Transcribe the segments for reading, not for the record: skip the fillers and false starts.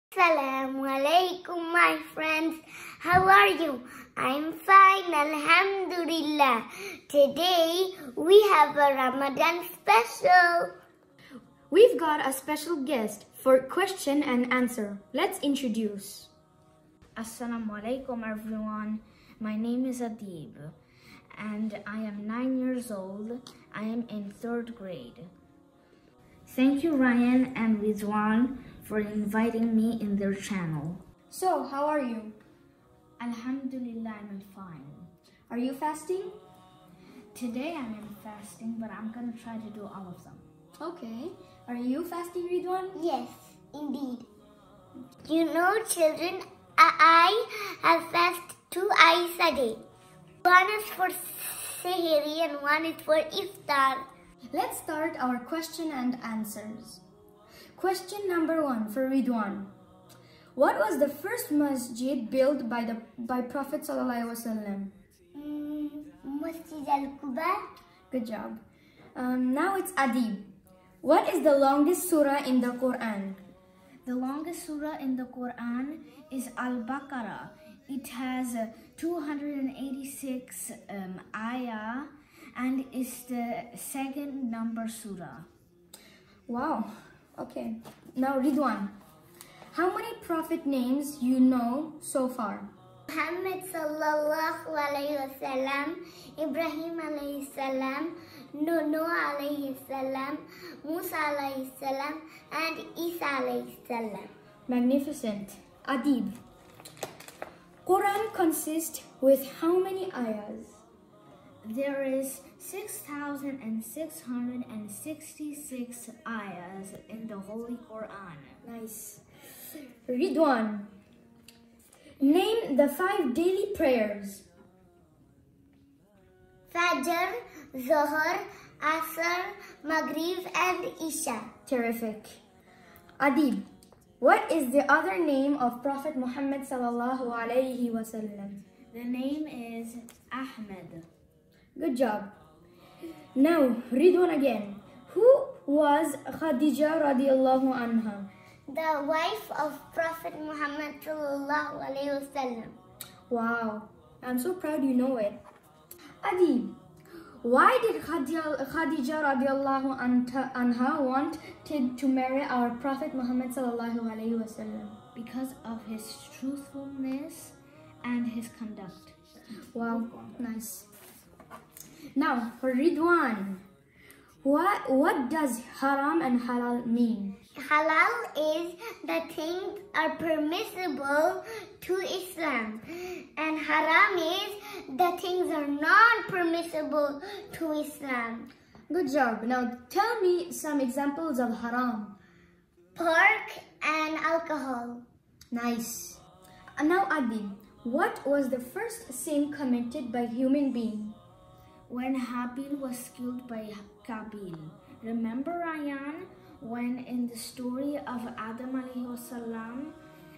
Assalamu alaikum, my friends. How are you? I'm fine, alhamdulillah. Today we have a Ramadan special. We've got a special guest for question and answer. Let's introduce. Assalamu alaikum everyone. My name is Adib and I am 9 years old. I am in 3rd grade. Thank you Ryan and Rizwan for inviting me in their channel. So, how are you? Alhamdulillah, I'm fine. Are you fasting? Today I'm in fasting, but I'm gonna try to do all of them. Okay. Are you fasting, Ridwan? Yes, indeed. You know, children, I have fasted 2 eyes a day. One is for Sehri and one is for Iftar. Let's start our question and answers. Question number 1 for Ridwan. What was the first masjid built by Prophet Sallallahu Alaihi Wasallam? Masjid al-Quba. Good job. Now it's Adib. What is the longest surah in the Quran? The longest surah in the Quran is Al-Baqarah. It has 286 ayah and is the 2nd number surah. Wow. Okay. Now Ridwan. How many prophet names you know so far? Muhammad sallallahu alayhi wasallam, Ibrahim alayhi salam, Nuh alayhi salam, Musa alayhi salam, and Isa alayhi salam. Magnificent. Adib. Quran consists with how many ayahs? There is 6,666 ayahs in the Holy Quran. Nice. Ridwan. Name the 5 daily prayers. Fajr, Zohar, Asr, Maghrib, and Isha. Terrific. Adib. What is the other name of Prophet Muhammad sallallahu alaihi wasallam? The name is Ahmed. Good job. Now, Ridwan again. Who was Khadija radiallahu anha? The wife of Prophet Muhammad sallallahu alayhi wasallam. Wow, I'm so proud you know it. Adib, why did Khadija radiallahu anha wanted to marry our Prophet Muhammad sallallahu alayhi wasallam? Because of his truthfulness and his conduct. Wow, nice. Now, for Ridwan, what does haram and halal mean? Halal is the things are permissible to Islam, and haram is the things are non-permissible to Islam. Good job. Now tell me some examples of haram. Pork and alcohol. Nice. Now Adib, what was the first sin committed by human being? When Habil was killed by Kabil. Remember Ryan? When in the story of Adam alayhi salam,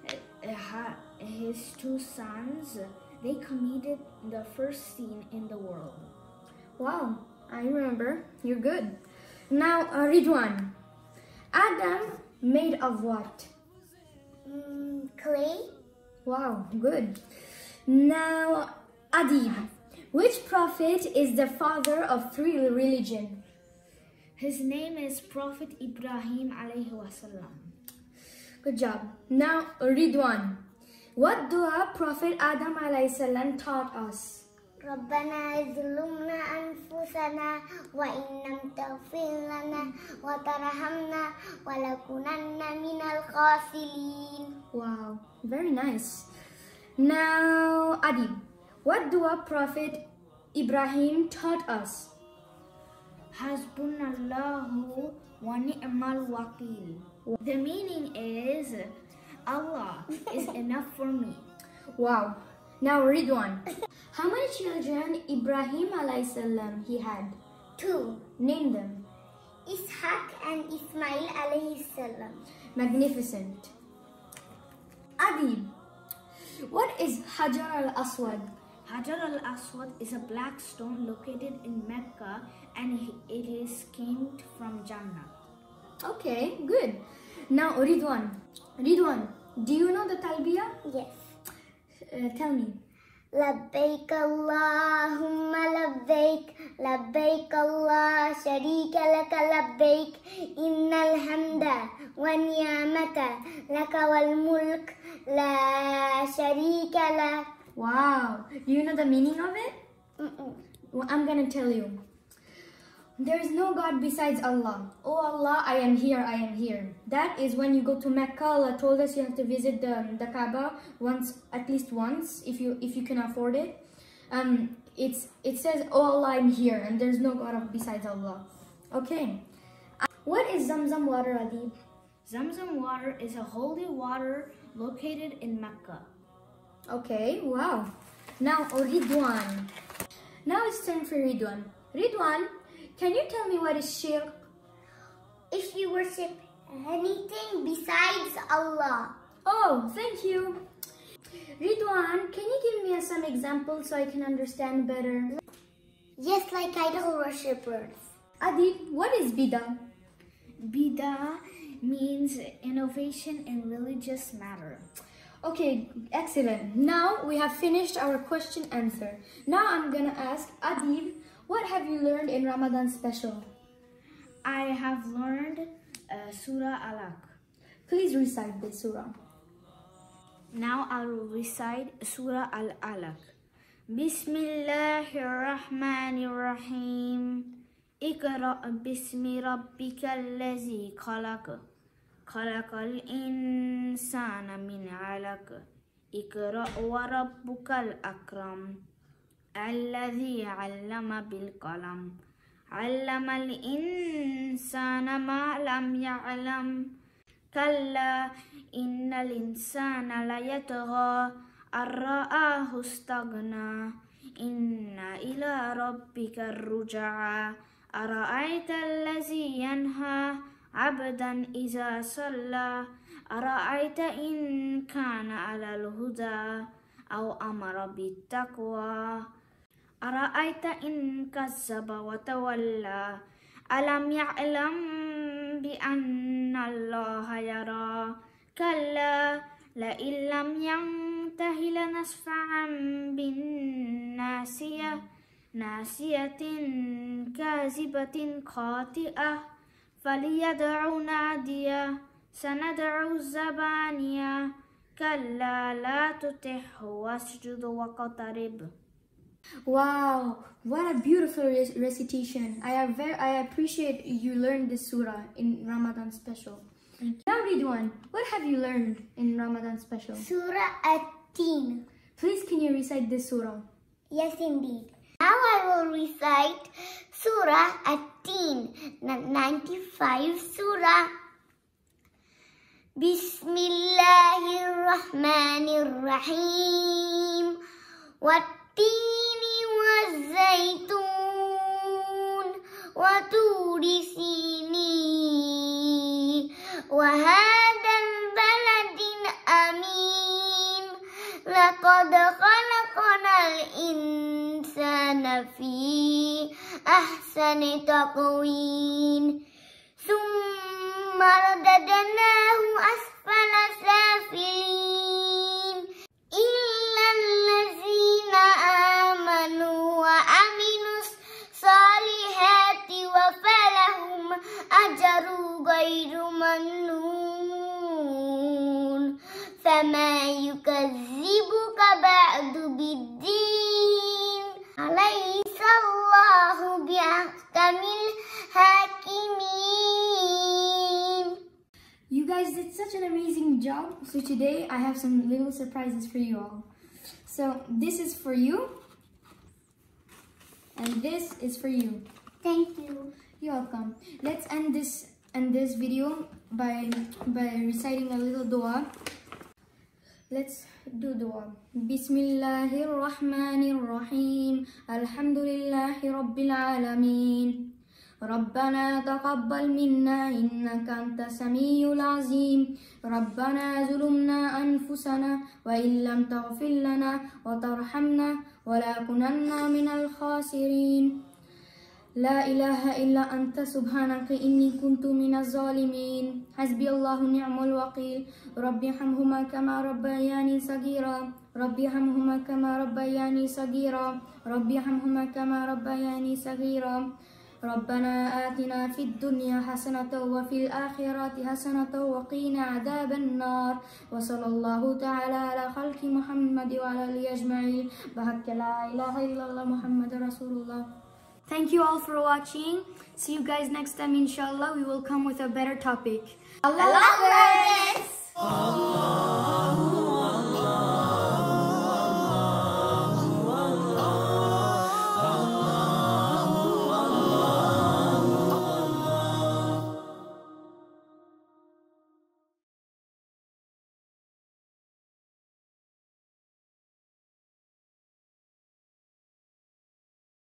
his 2 sons, they committed the first sin in the world. Wow, I remember. You're good. Now, Ridwan, Adam made of what? Clay. Wow, good. Now, Adib, which prophet is the father of 3 religions? His name is Prophet Ibrahim alayhi wasallam. Good job. Now, Ridwan, what dua Prophet Adam alayhi salam taught us? ربنا ظلمنا أنفسنا وإن لم تغفر لنا وترحمنا ولنكونن من الخاسرين. Wow, very nice. Now, Adib, what dua Prophet Ibrahim taught us? Hasbunallahu wa ni'mal wakil. The meaning is, Allah is enough for me. Wow. Now Ridwan, how many children Ibrahim alayhi salam he had? 2. Name them. Ishaq and Ismail alayhi salam. Magnificent. Adib, what is Hajar al-Aswad? Hajar al-Aswad is a black stone located in Mecca and it is came from Jannah. Okay, good. Now Ridwan, Do you know the talbiyah? Yes. Tell me. لبيك اللهم لبيك لبيك لا شريك لك لبيك إن الحمد والنعمة لك والملك لا شريك لك. Wow. Do you know the meaning of it? Well, I'm gonna tell you. There is no God besides Allah. Oh Allah, I am here, I am here. That is when you go to Mecca. Allah told us you have to visit the Kaaba once, at least once, if you can afford it. It says, oh Allah, I'm here, and there's no God besides Allah. Okay. What is Zamzam water, Adib? Zamzam water is a holy water located in Mecca. Okay, wow. Now, Ridwan. Now it's time for Ridwan. Ridwan, can you tell me what is shirk? If you worship anything besides Allah. Oh, thank you. Ridwan, can you give me some examples so I can understand better? Yes, like idol worshippers. Adib, what is bidah? Bidah means innovation in religious matter. Okay, excellent. Now we have finished our question answer. Now I'm gonna ask Adib, what have you learned in Ramadan special? I have learned Surah Alaq. Please recite this surah. Now I will recite Surah Al-Alaq. Bismillahirrahmanirrahim. Iqra' bismi rabbika allazi khalaq. Khalaqal insana min 'alaq. Iqra' wa rabbukal akram. Allazi 'allama bil qalam. 'Allamal insana ma lam ya'lam. Kalla innal insana la yatgha ar-ra'ahu istaghna. Inna ila rabbika ar-ruj'a. Ara'aita allazi yanha 'abdan iza salla. Ara'aita in kana 'alal huda aw amara bit-taqwa. Ara'aita in kazzaba wa tawalla. Alam ya'lam bi anna Allaha yara. Kalla la illam yantahi lanasfa'an bin nasiyah. Nasiyatin kazibatin khati'ah. Faliyad'u nadiyah. Sanad'u zabaniyah. Kalla la tutihhu wasjud waqtarib. Wow, what a beautiful recitation. I appreciate you learned this surah in Ramadan special. Now Ridwan, what have you learned in Ramadan special? Surah At-Teen. Please can you recite this surah? Yes, indeed. Now I will recite Surah At-Teen, 95 Surah. Bismillahirrahmanirrahim. والتين والزيتون وطور سينين وهذا البلد الأمين لقد خلقنا الإنسان في أحسن تقويم ثم رددناه أسفل سافلين إلا الذين آمنوا وعملوا الصالحات وفلهم أجر غير ممنون فما يكذبك بعد بالدين أليس الله بأحكم الحاكمين. You guys did such an amazing job. So today I have some little surprises for you all. So this is for you. And this is for you. Thank you. You're welcome. Let's end this video by reciting a little dua. Let's do dua. Bismillahirrahmanirrahim. Alhamdulillahi Rabbil Alameen. ربنا تقبل منا إنك أنت السميع العليم ربنا ظلمنا أنفسنا وإن لم تغفر لنا وترحمنا ولنكونن من الخاسرين. لا إله إلا أنت سبحانك إني كنت من الظالمين. حسبي الله نعم الوكيل. ربي ارحمهما كما ربياني صغيرا. ربي ارحمهما كما ربياني صغيرا. ربي ارحمهما كما ربياني صغيرا. ربنا آتنا في الدنيا حسنة وفي الآخرة حسنة وقنا عذاب النار. وصلى الله تعالى على خلق محمد وعلى آله أجمعين بحق لا إله إلا الله محمد رسول الله. Thank you all for watching. See you guys next time, inshallah. We will come with a better topic. Allah Hafiz.